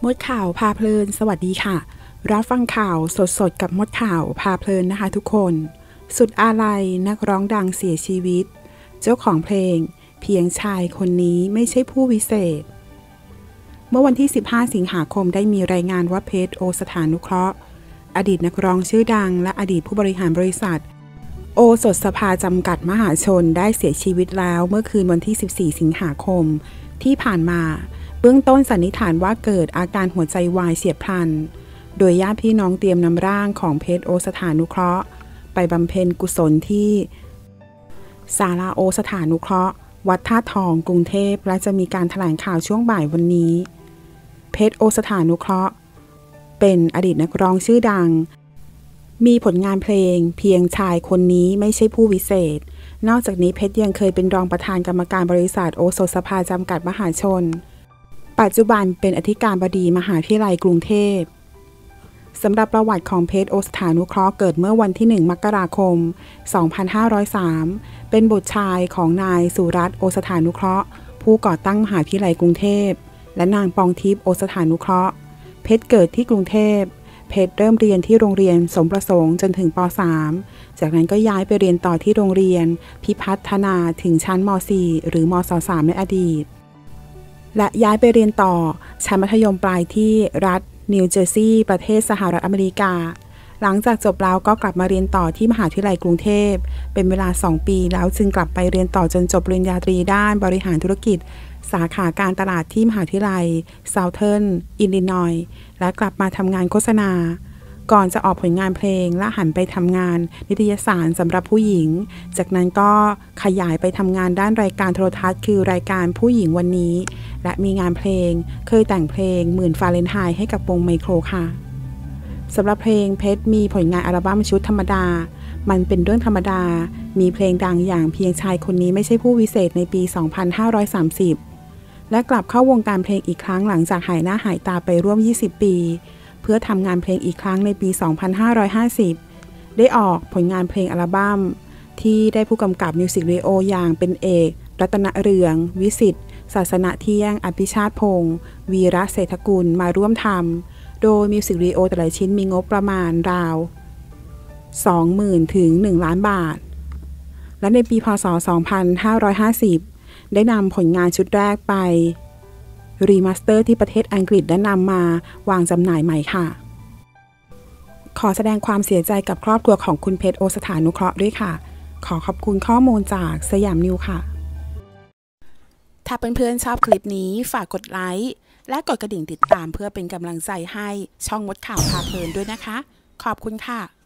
มดข่าวพาเพลินสวัสดีค่ะรับฟังข่าวสดๆกับมดข่าวพาเพลินนะคะทุกคนสุดอาลัยนักร้องดังเสียชีวิตเจ้าของเพลงเพียงชายคนนี้ไม่ใช่ผู้วิเศษเมื่อวันที่15สิงหาคมได้มีรายงานว่าเพชรโอสถานุเคราะห์อดีตนักร้องชื่อดังและอดีตผู้บริหารบริษัทโอสถสภาจำกัดมหาชนได้เสียชีวิตแล้วเมื่อคืนวันที่14สิงหาคมที่ผ่านมาเบื้องต้นสันนิษฐานว่าเกิดอาการหัวใจวายเฉียบพลันโดยญาติพี่น้องเตรียมนำร่างของเพชรโอสถานุเคราะห์ไปบำเพ็ญกุศลที่ศาลาโอสถานุเคราะห์วัดท่าทองกรุงเทพและจะมีการแถลงข่าวช่วงบ่ายวันนี้เพชรโอสถานุเคราะห์เป็นอดีตนักร้องชื่อดังมีผลงานเพลงเพียงชายคนนี้ไม่ใช่ผู้วิเศษนอกจากนี้เพชรยังเคยเป็นรองประธานกรรมการบริษัทโอสถสภาจำกัดมหาชนปัจจุบันเป็นอธิการบดีมหาวิทยาลัยกรุงเทพสำหรับประวัติของเพชรโอสถานุเคราะห์เกิดเมื่อวันที่1มกราคม2503เป็นบุตรชายของนายสุรัตน์โอสถานุเคราะห์ผู้ก่อตั้งมหาวิทยาลัยกรุงเทพและนางปองทิพย์โอสถานุเคราะห์เพชรเกิดที่กรุงเทพเพชรเริ่มเรียนที่โรงเรียนสมประสงค์จนถึงป.3 จากนั้นก็ย้ายไปเรียนต่อที่โรงเรียนพิพัฒนาถึงชั้นม.4 หรือมศ.3 ในอดีตและย้ายไปเรียนต่อชั้นมัธยมปลายที่รัฐนิวเจอร์ซีย์ประเทศสหรัฐอเมริกาหลังจากจบแล้วก็กลับมาเรียนต่อที่มหาวิทยาลัยกรุงเทพเป็นเวลา2 ปีแล้วจึงกลับไปเรียนต่อจนจบปริญญาตรีด้านบริหารธุรกิจสาขาการตลาดที่มหาวิทยาลัย Southern Illinois และกลับมาทำงานโฆษณาก่อนจะออกผลงานเพลงและหันไปทำงานนิตยสารสำหรับผู้หญิงจากนั้นก็ขยายไปทำงานด้านรายการโทรทัศน์คือรายการผู้หญิงวันนี้และมีงานเพลงเคยแต่งเพลงหมื่นฟาเรนไฮต์ให้กับวงไมโครค่ะสำหรับเพลงเพชรมีผลงานอัลบั้มชุดธรรมดามันเป็นเรื่องธรรมดามีเพลงดังอย่างเพียงชายคนนี้ไม่ใช่ผู้วิเศษในปี 2530 และกลับเข้าวงการเพลงอีกครั้งหลังจากหายหน้าหายตาไปร่วม 20 ปีเพื่อทำงานเพลงอีกครั้งในปี 2550 ได้ออกผลงานเพลงอัลบั้มที่ได้ผู้กำกับมิวสิกวิดีโออย่างเป็นเอกรัตนเรืองวิสิทธิ์ศาสนเที่ยงอภิชาติพงศ์วีระเศรษฐกุลมาร่วมทำโดยมิวสิกวิดีโอแต่ละชิ้นมีงบประมาณราว 20,000 ถึง 1 ล้านบาทและในปีพ.ศ. 2550 ได้นำผลงานชุดแรกไปรีมาสเตอร์ที่ประเทศอังกฤษและนำมาวางจำหน่ายใหม่ค่ะขอแสดงความเสียใจกับครอบครัวของคุณเพชรโอสถานุเคราะห์ด้วยค่ะขอขอบคุณข้อมูลจากสยามนิวค่ะถ้าเพื่อนๆชอบคลิปนี้ฝากกดไลค์และกดกระดิ่งติดตามเพื่อเป็นกำลังใจให้ช่องมดข่าวพาเพลินด้วยนะคะขอบคุณค่ะ